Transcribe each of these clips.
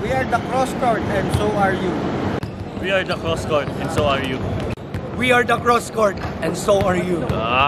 We are the cross court and so are you. We are the cross court and so are you. We are the cross court and so are you.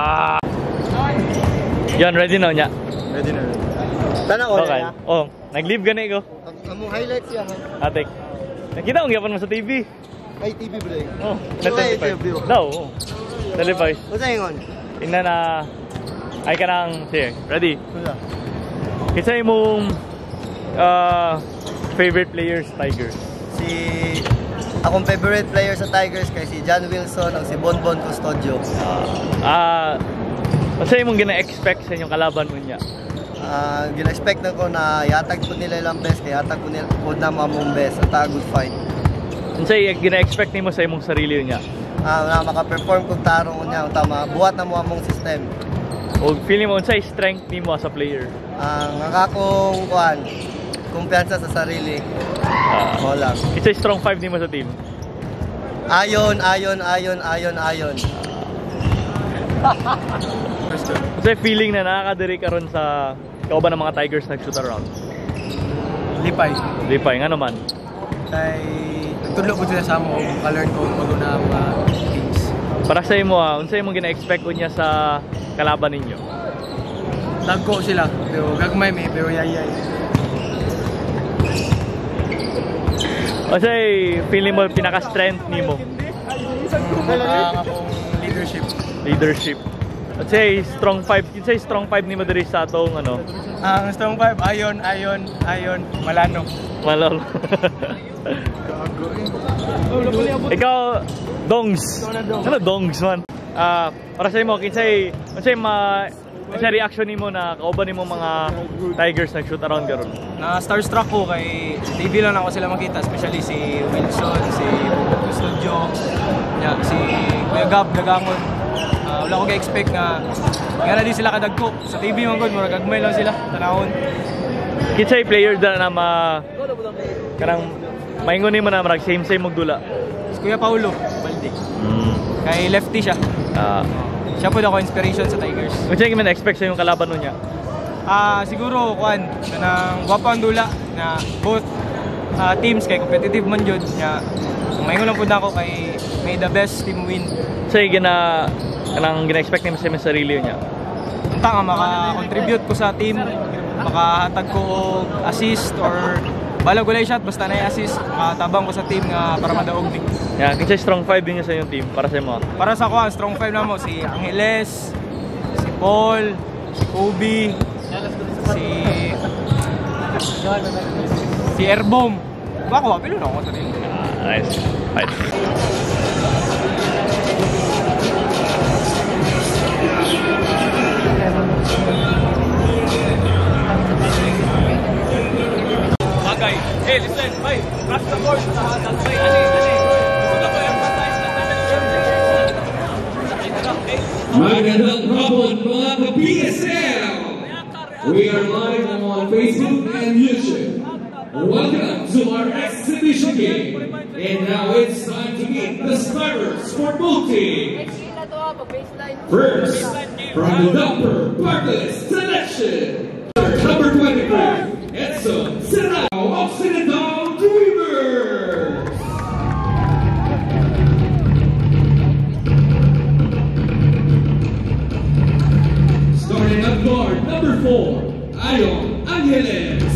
Yan, ready na niya? Ready na. Tanaw okay. Na. Oh, nag-live gani ko. Among highlights yan. Atek. Nakita ko gyapon mo sa TV. Ay TV bro. Oh, na-televise. No. Televise. Usa ingon? Tingnan na ay kanang sige, ready? Usa. Kisa imong favorite players Tigers. Akong favorite player sa Tigers kay si John Wilson ang si Bonbon Custodio. Ano imong gina-expect sa inyong kalaban mo niya? Gina-expect na ko na yatag po nila ilang best kay yatag po nila po na mamong best at a good fight. Ano gina-expect nimo sa imong sarili niya? Na maka-perform kung tarong niya tama buhat na mo among system. O feeling mo unsay strength nimo as a player? Ang akong kuan kumpiyansa sa sarili. Wala. It's a strong 5 nimo sa team. Ayon. Kasi feeling na nakakadiri ka ron sa kauban ng mga Tigers nag-shoot around. Lipay nga naman. Kay nagtudlo po sila sa amo ka-learn ko bago na mga teams. Para sa imo unsay imong gina-expect unya sa kalaban ninyo? Dagko sila pero gagmay pero yayay. Unsay feeling mo pinaka-strength nimo? Akong Leadership. Let's say strong 5. Let's say strong 5 nimo diri sa atong ano. Ang strong 5 ayon malano. Ikaw dongs. Ano dongs man? Para sa imo kinsay reaction nimo na kauban nimo mga Tigers nag-shoot around karon? Na starstruck ko kay TV lang ako sila makita, especially si Wilson, si Studio, si Kuya Gab Dagangon. Wala ko ga-expect na gana di sila kadagko. Sa TV man gud murag gagmay lang sila tanawon. Kinsay player da na kanang maingon nimo na marag same magdula? Si Kuya Paulo Baldi. Kay lefty siya. Siya po ako inspiration sa Tigers. Kung siya expect sa yung kalaban nun niya? Siguro, kanang gwapa ang dula na both teams kay competitive man yun. Maingon lang po na ako kay may the best team win. So, kanang gina-expect niya sa sarili niya? Unta nga, maka-contribute ko sa team, makahatag ko assist or balag walay shot, basta na-assist, makatabang ko sa team nga para madaog din. Yeah, kasi strong 5 din niya sa inyong team, para sa mo? Para sa ako, strong 5 na mo, si Angeles, si Paul, si Kobe, si Erbom. Bako, apilo na ako sa team. Nice. Fight. Bagay. Hey, listen, bye. Cross the board. Magandang hapon mga ka-PSL! We are live on Facebook and YouTube. Welcome to our exhibition game. And now it's time to meet the starters for both teams. First, from the Dapper Parkless selection, number 23, Edson Serrano of Sinatao Dreamers. Starting at guard, number 4, Ayon Angeles.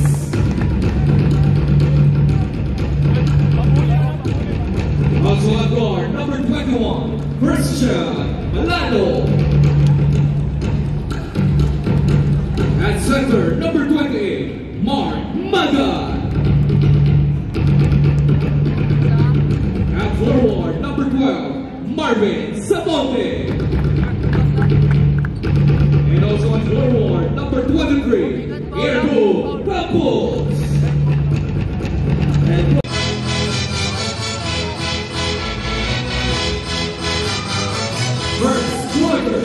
Also at guard, number 21, Christian Malano. At center, number 28, Mark Magan. At forward, number 12, Marvin Samonte. And also at forward, number 23, Ergo Campos. And first quarter.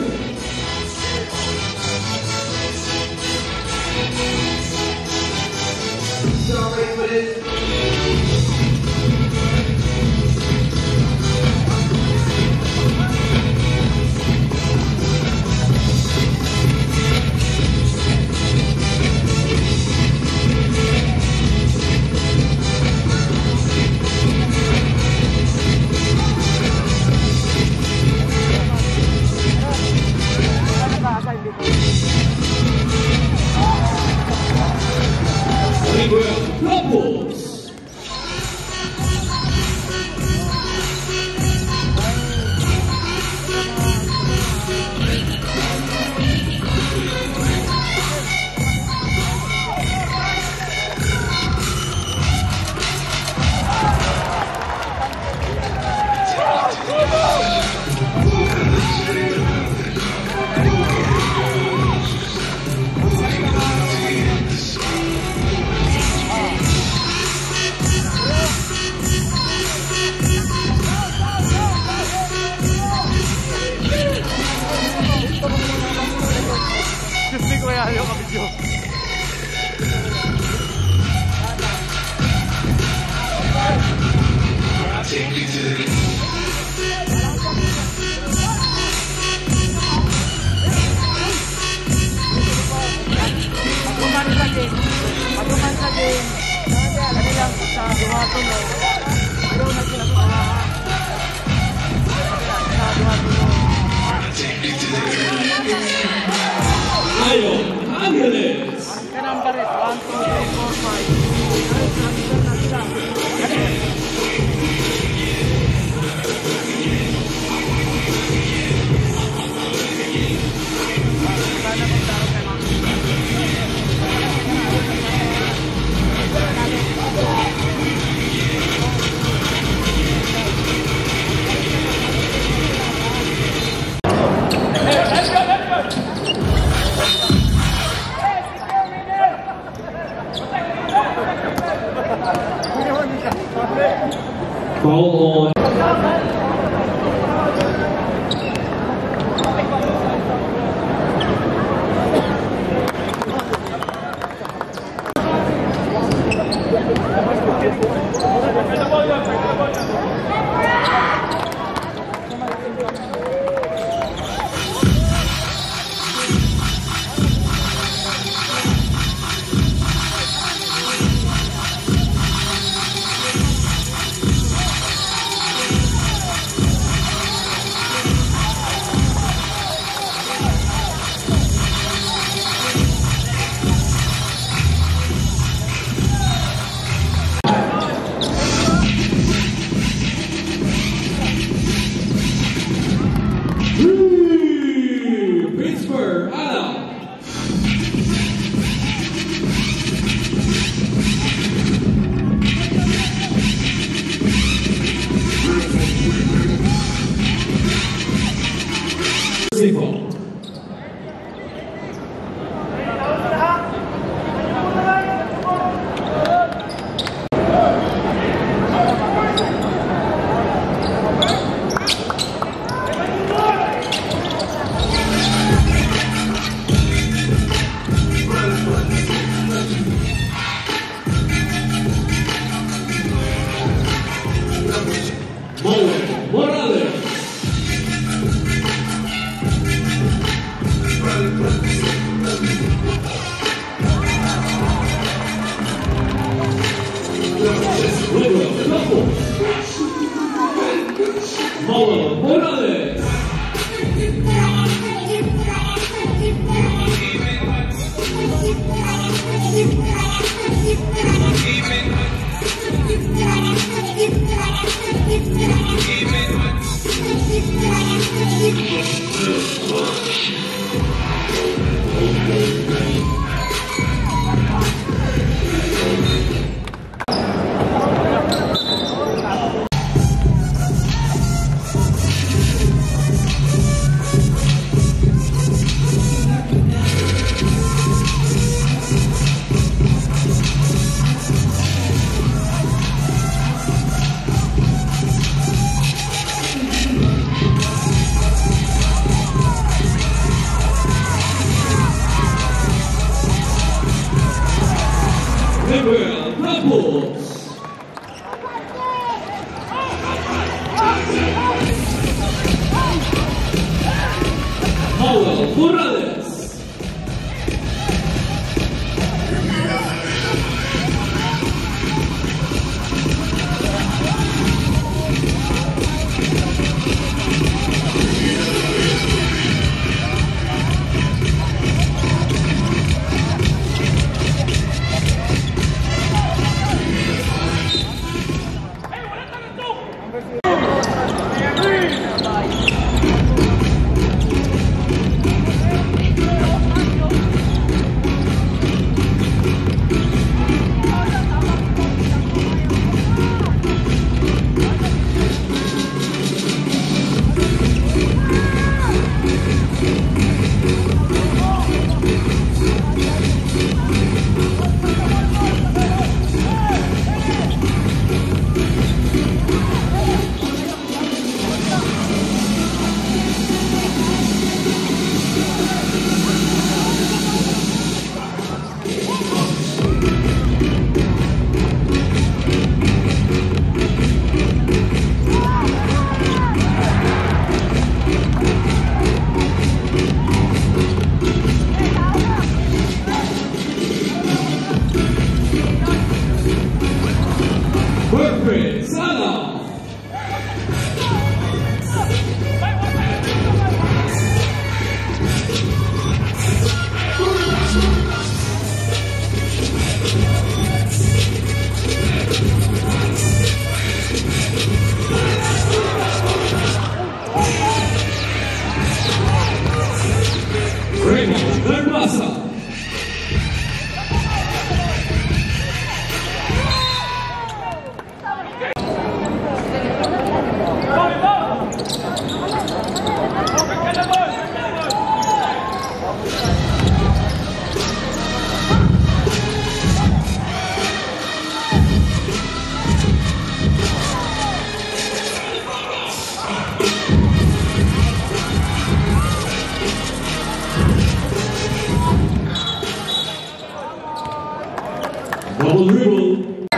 Ion Angeles. Foul on. Pittsburgh, Adam. Simple. Morales. Morales. Alfred Sala. Raymond Garmasa. Double dribble.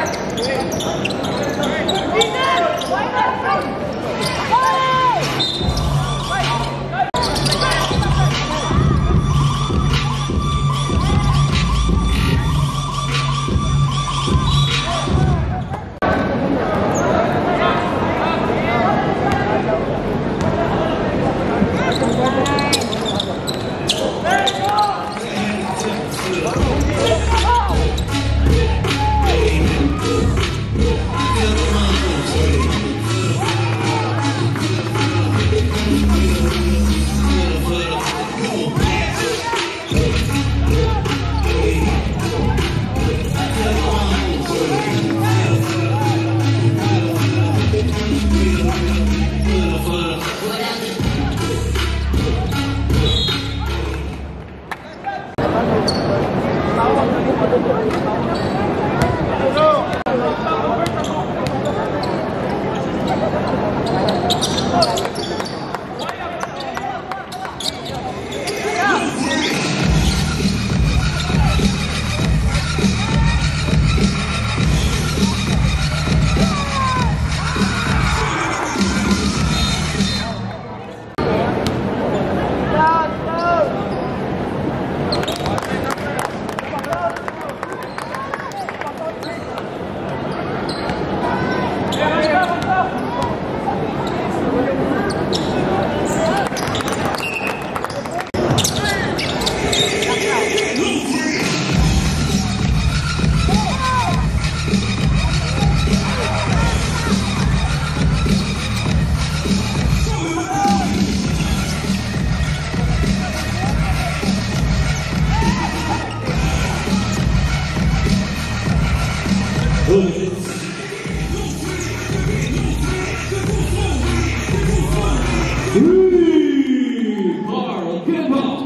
Carl Kemba.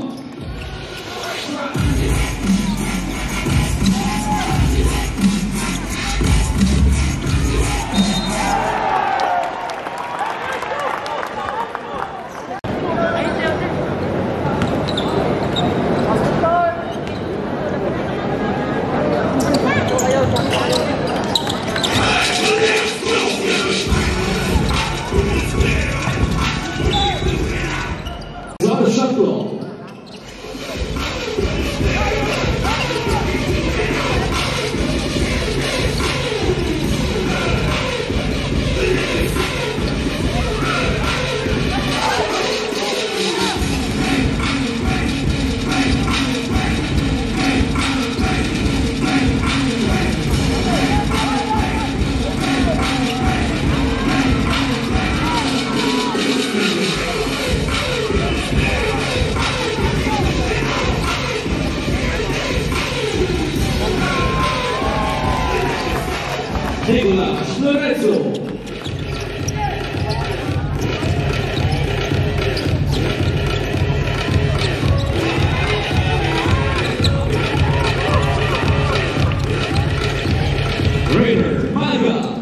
Nicolas Lorenzo. Rainer Maga.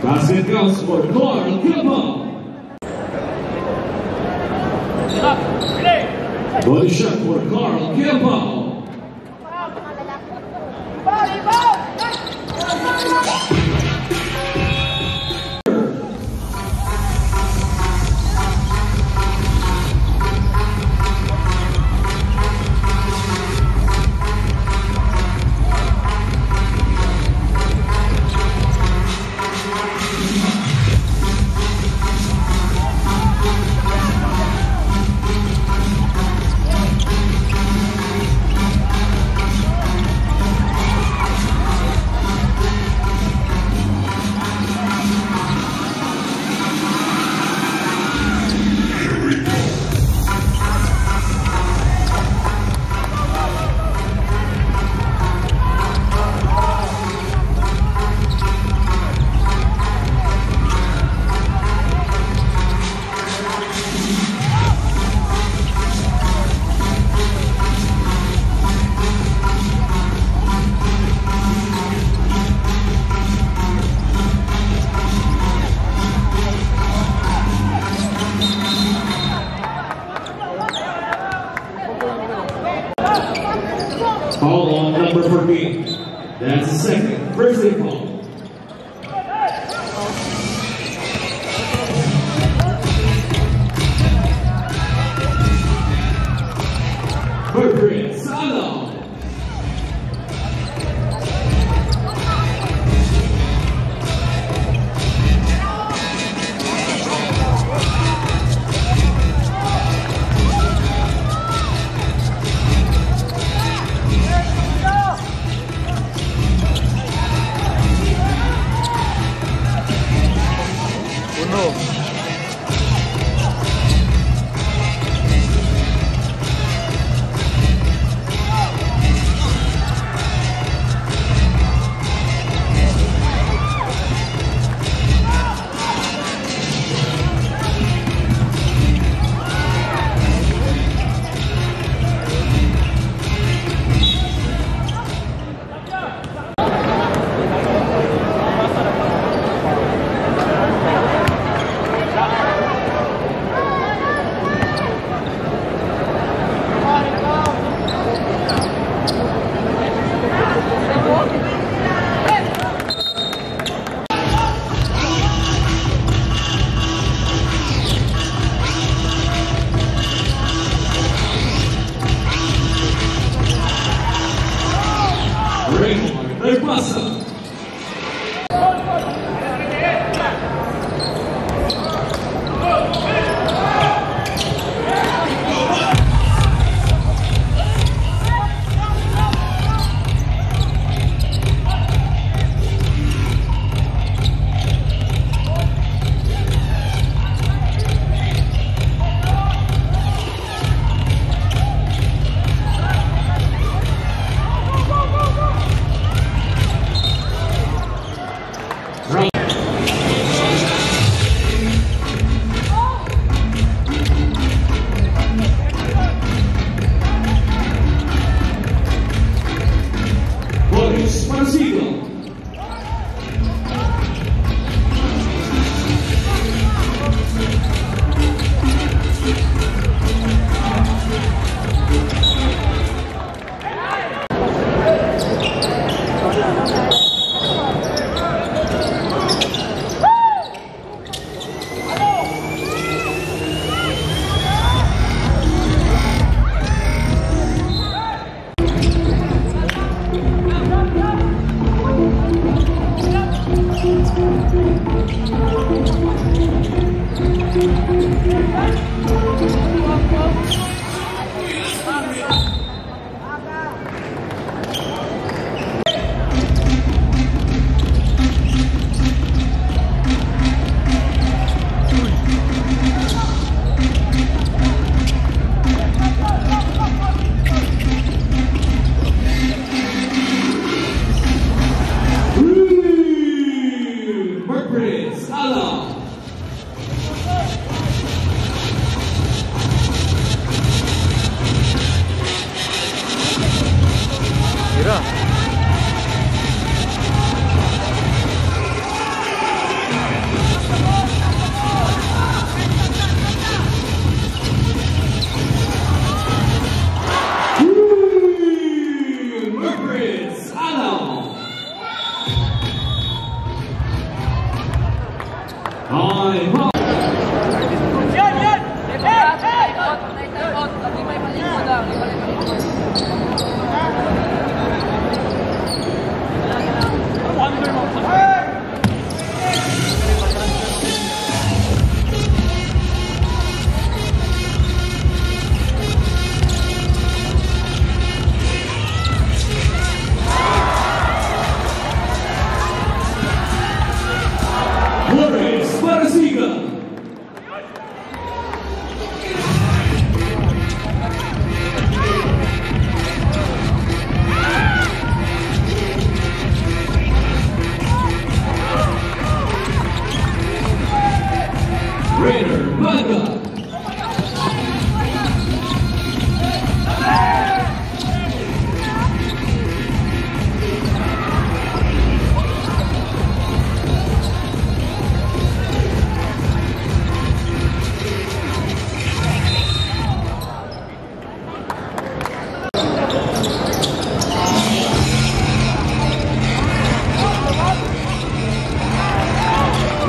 Basket counts for Carl Kilpaw. Body shot for Carl Kilpaw. Foul on number 14. That's the second. First day foul. For Chris Salo. Raymond passa.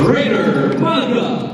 Raider Manga.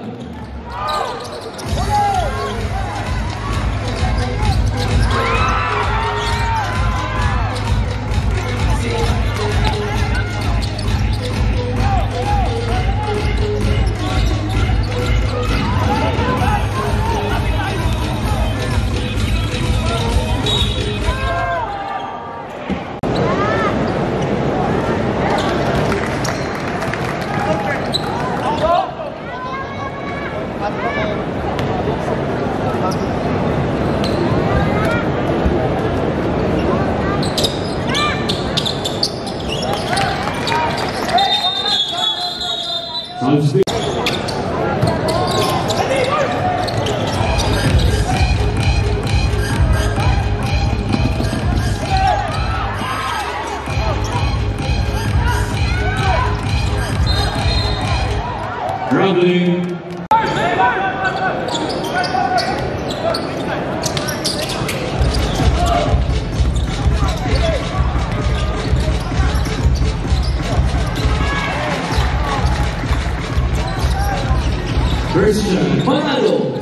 Traveling. Christian Panado.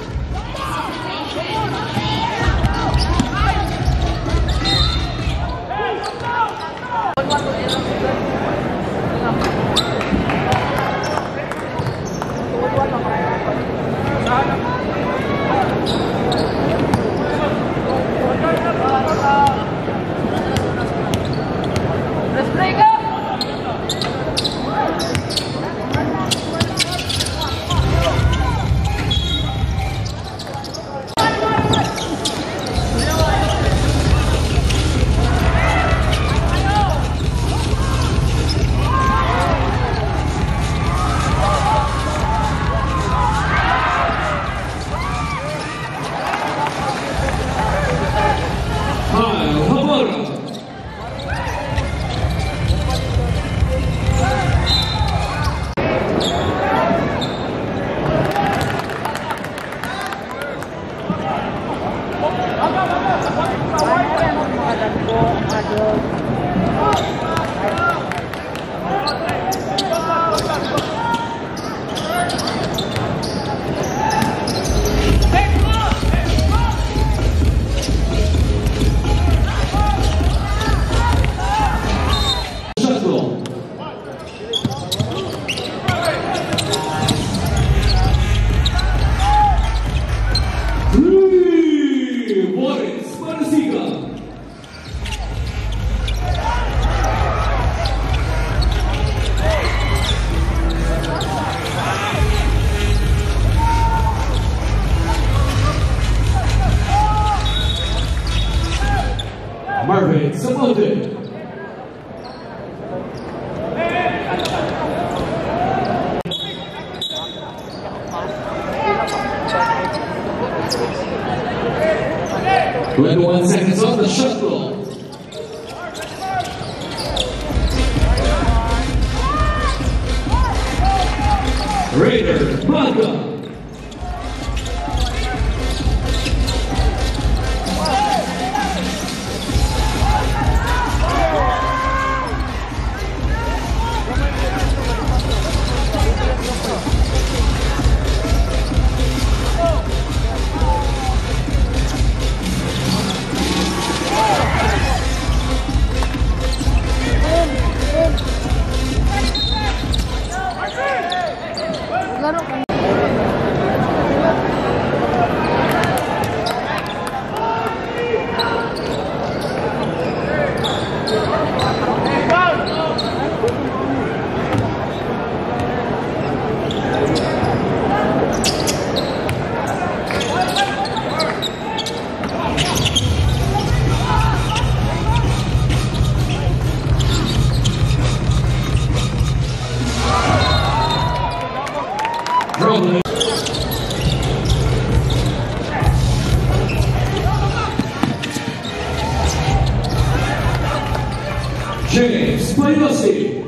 Marvin Samonte. "21 seconds off the shot clock." Raider Manga. James Payosi.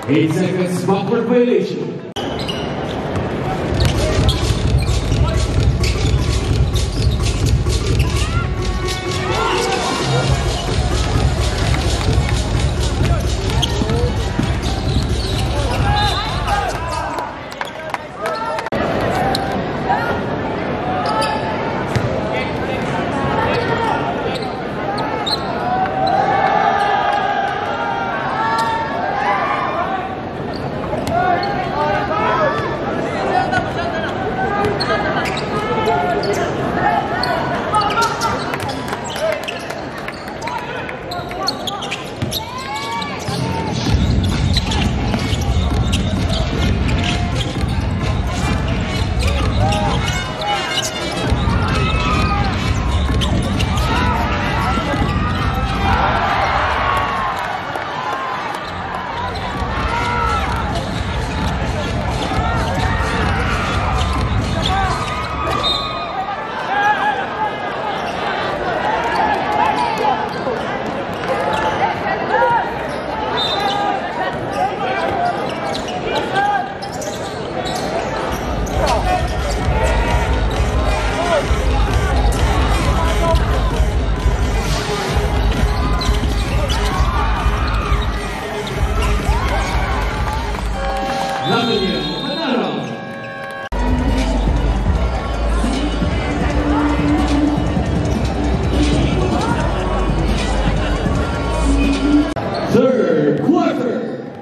8 seconds backward violation. Third quarter.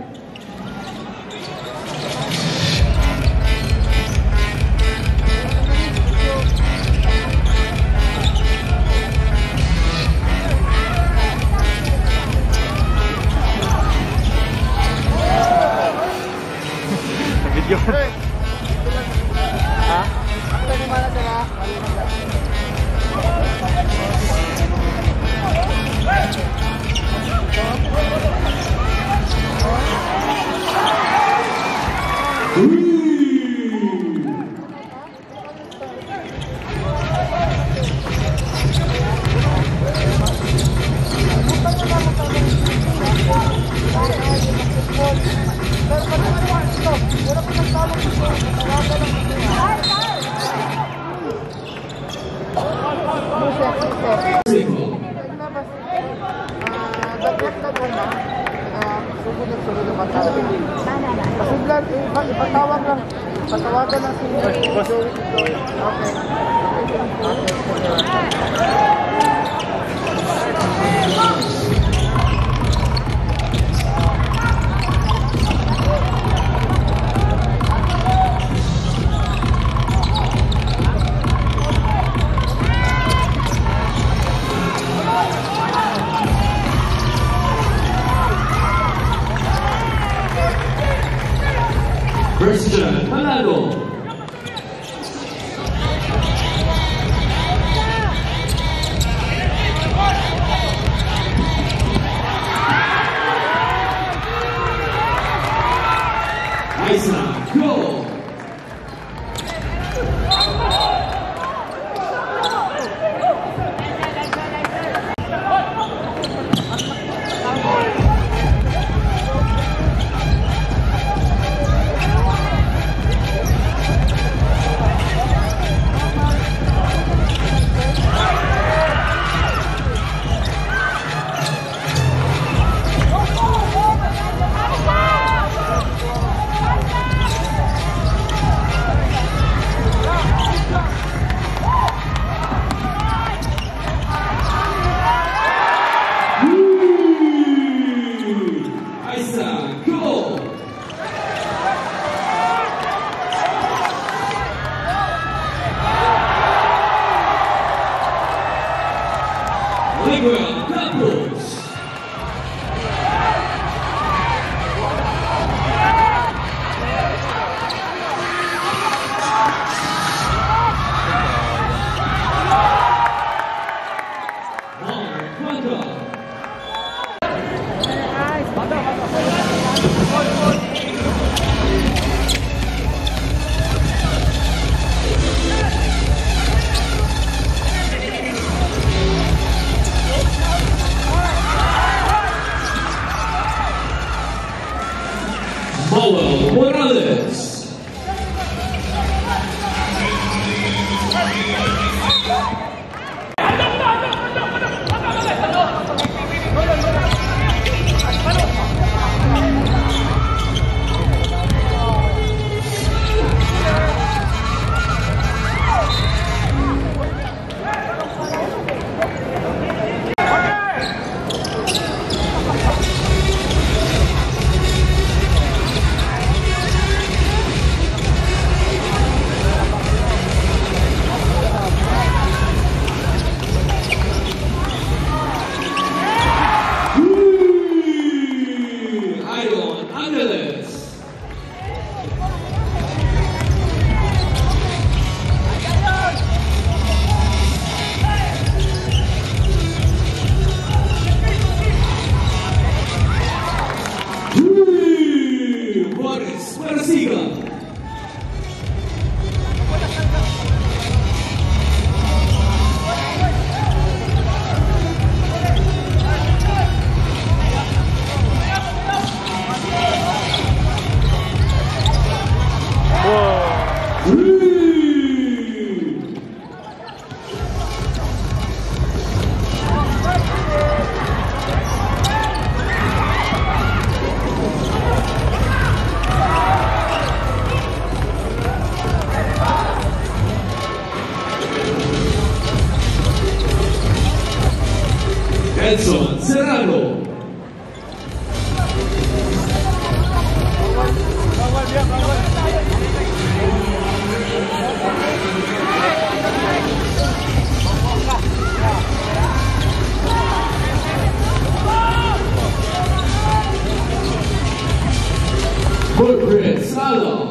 Video. Ha? Patawagan lang si Joey. Okay. Christian Manalo. Edson Serrano. Wilfred Sala.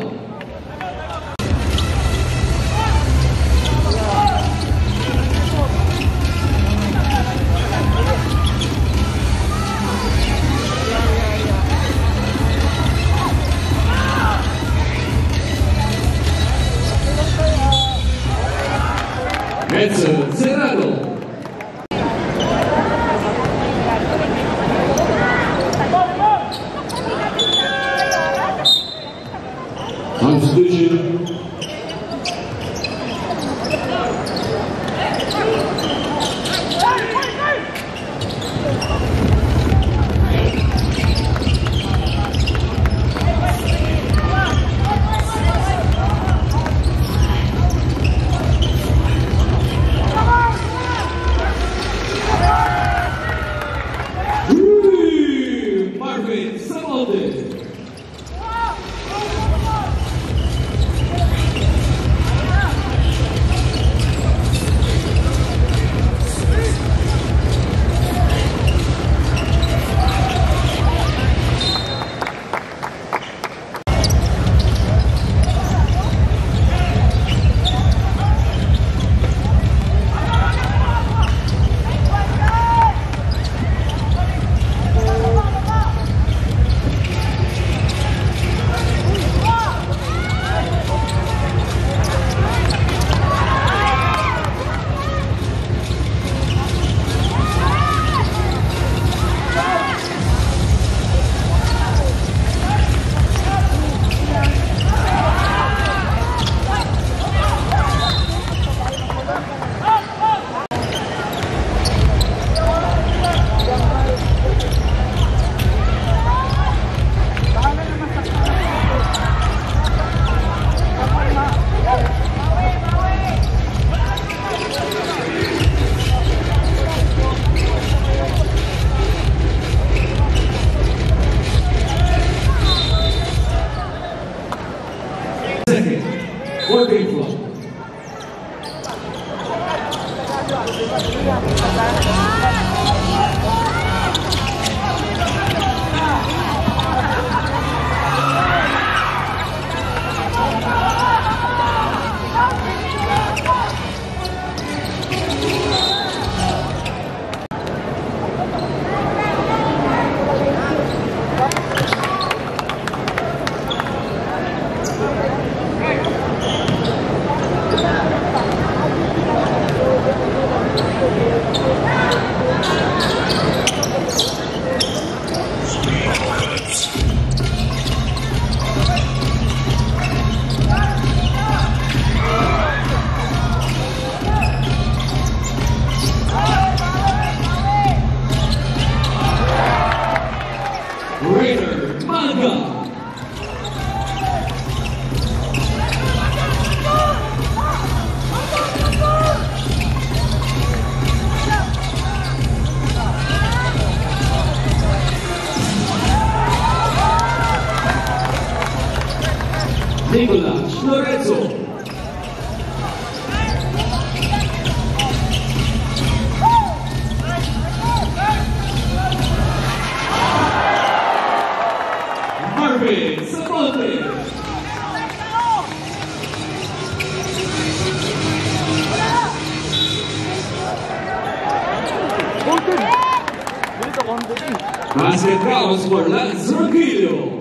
Edson Serrano. Substitution. Marvin Sabalde. Working flow. Raider Manga. Nicolas Lorenzo. Marvin Sabalde. Basket rounds for Lance Roquillo.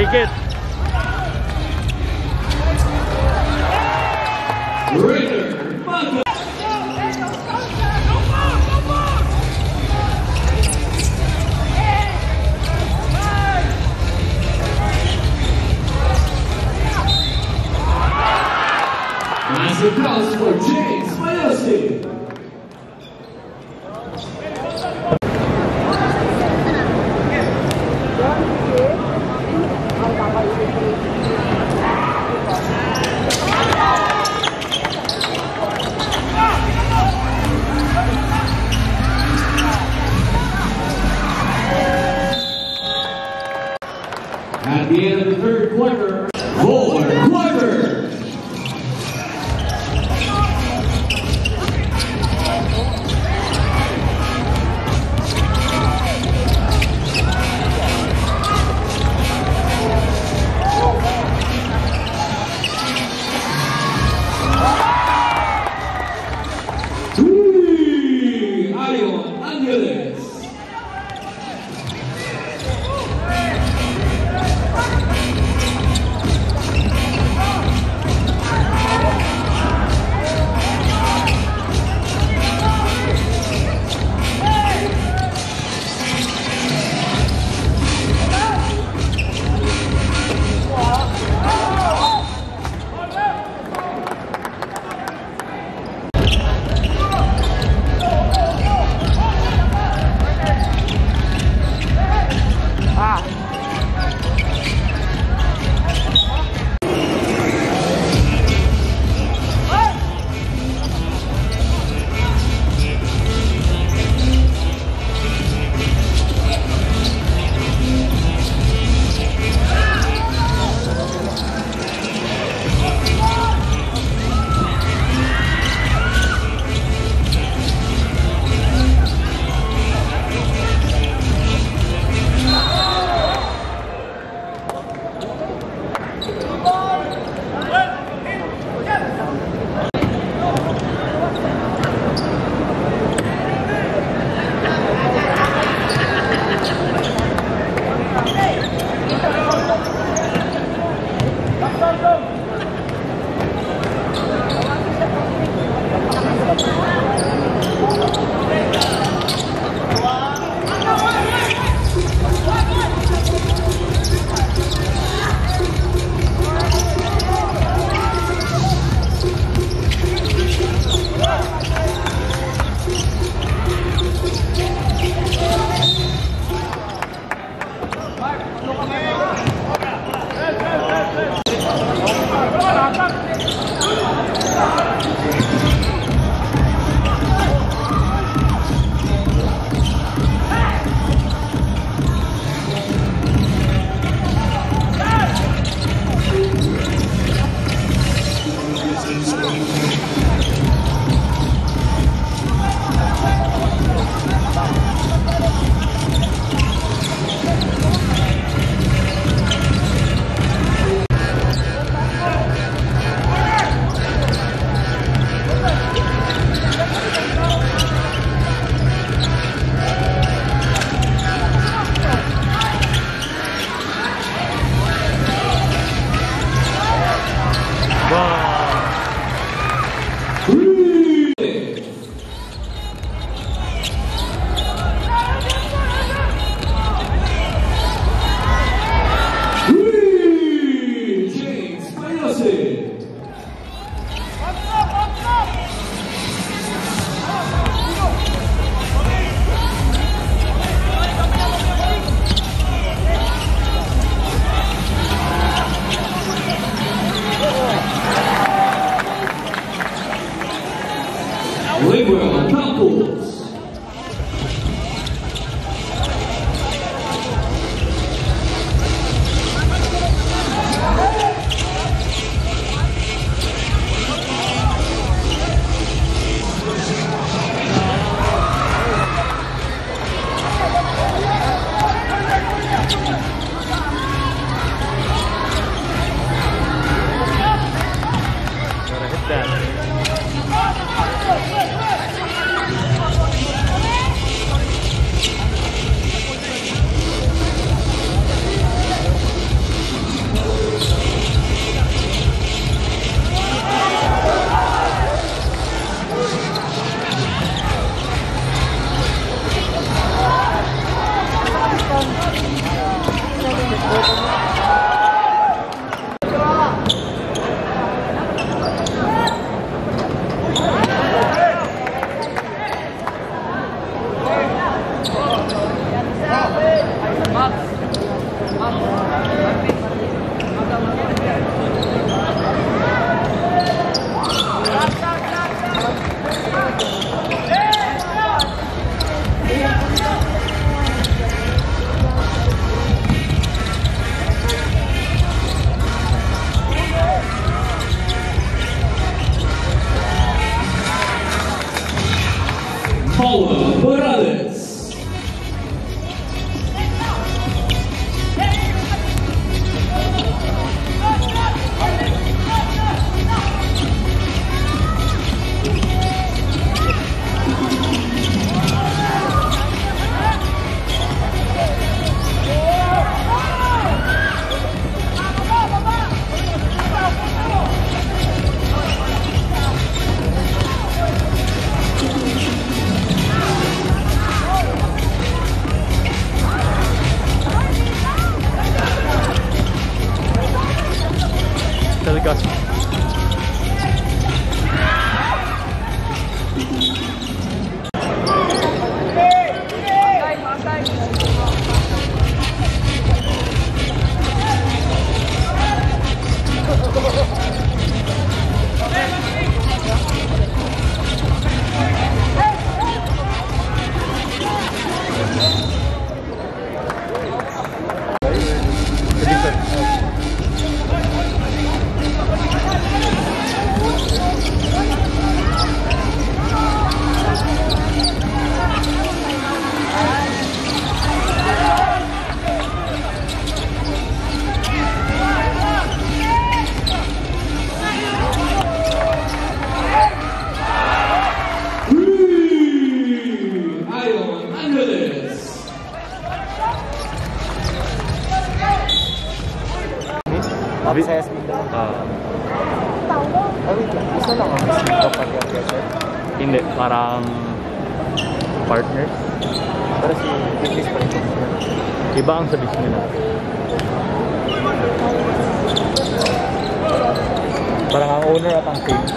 Take it. Raider Manga. Massive applause for James Mayosi. At the end of the third quarter, fourth quarter. Arion Angeles. Liguel Campos. Gotta hit that. Paula Morales. Telegas. Obsessed with that. Wait lang. Isa lang ang dito pag Hindi, parang partners. Pero si business pa rin. Iba ang service nila. Parang ang owner at ang team.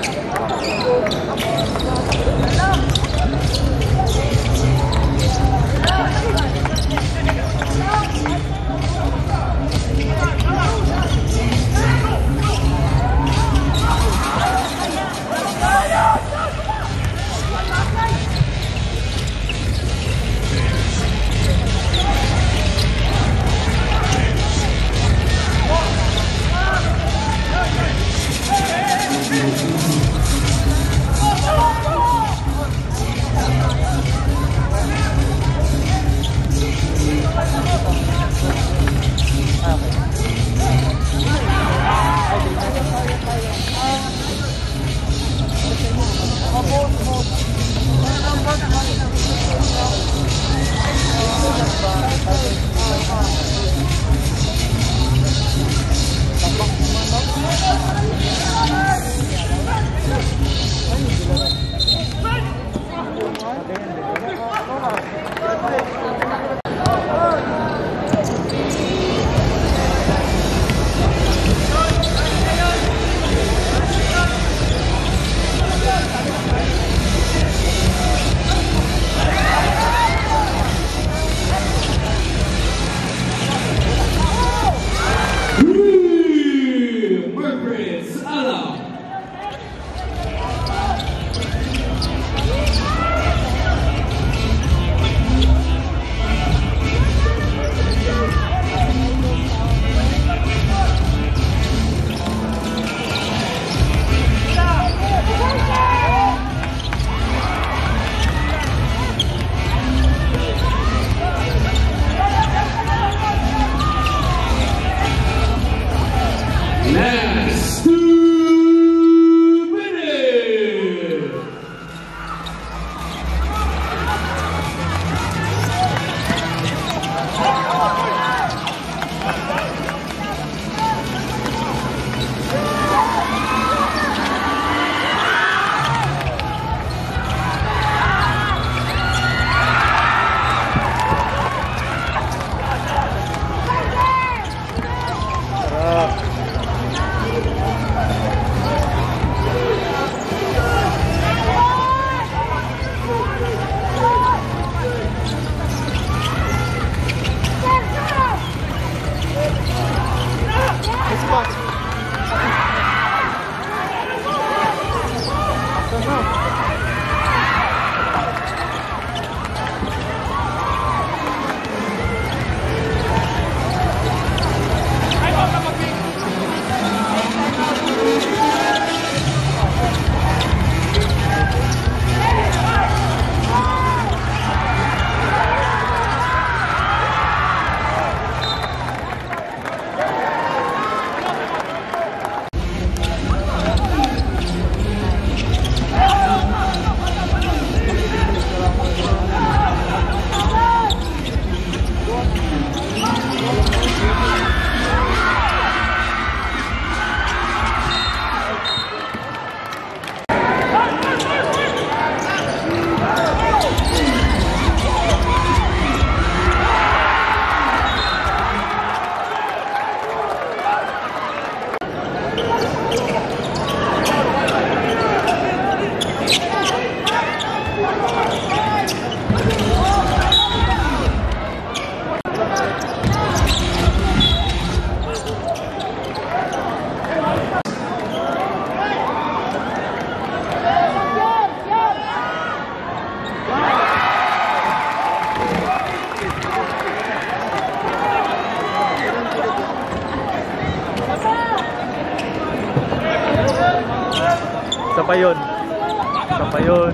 pa yun. Isa pa yun.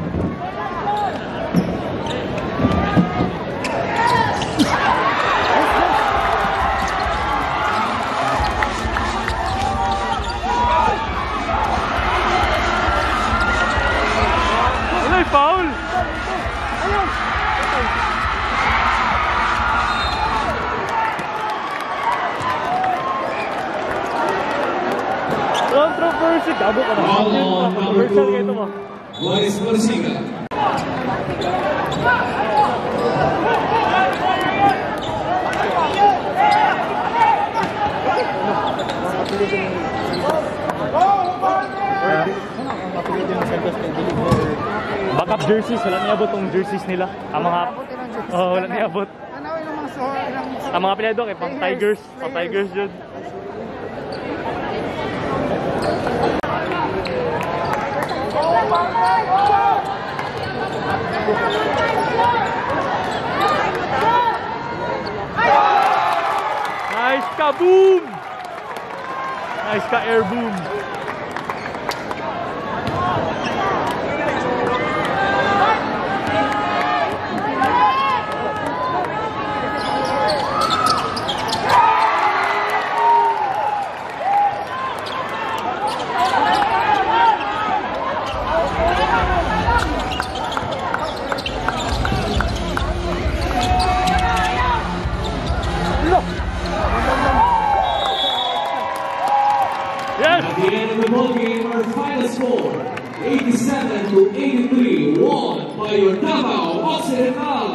Ay, foul! Controversy! Gago ka na. Foul on number Controversial kayo ito mo. 2, Luis Marsica. Backup jerseys, wala niabot tong jerseys nila. Ang mga... wala niabot. Tanawin ng mga suha ng... Ang mga pinado kay pang Tigers. Pang Tigers yun. Nice ka, boom! Nice ka, air boom! Yes! At the end of the ball game, our final score, 87-83, won by your Davao Occidental.